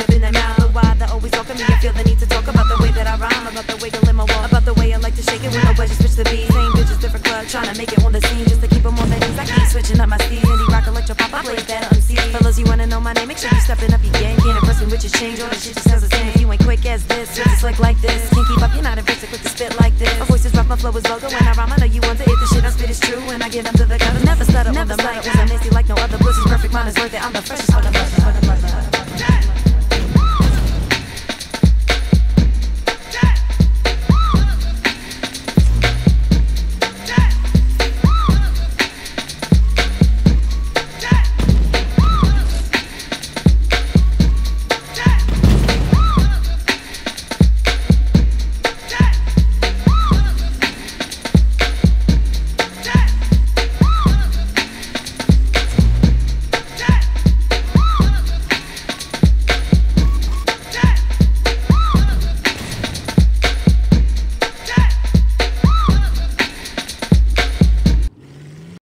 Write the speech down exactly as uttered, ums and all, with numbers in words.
in the mouth. The why that always welcome me. I feel the need to talk about the way that I rhyme, about the way to live my walk, about the way I like to shake it with no budget, switch the beat. Same bitches, different club, trying to make it on the scene just to keep them on their knees. I keep switching up my speed. Indie rock, electro pop, I play that M C. Fellas, you wanna know my name? Make sure you stepping up your game. Can't impress me with your change. All the shit just sounds the same. If you ain't quick as this, switch it slick like this. Can't keep up, you're not invincible quick to spit like this. My voice is rough, my flow is vulgar. When I rhyme, I know you want to hit the shit I spit is true. When I get up to the gutters, never stutter on the mic. I'm nasty like no other. Pussy's perfect, mine is worth it. I'm the freshest for the